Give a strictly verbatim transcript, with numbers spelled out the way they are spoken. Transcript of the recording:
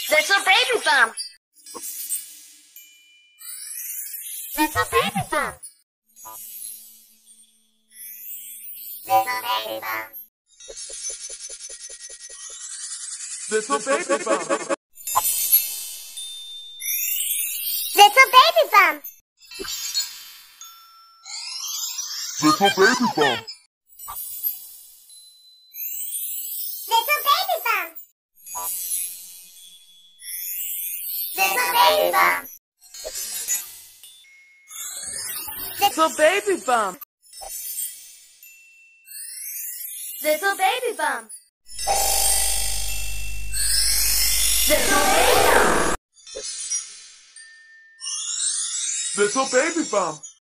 Little baby bump. Little baby bump. Little baby bump. Little baby bump. Little baby bump. Little baby bump. Little baby bump. Little baby bump. Little baby bump. Little baby bump. Little baby bump. Little baby bump.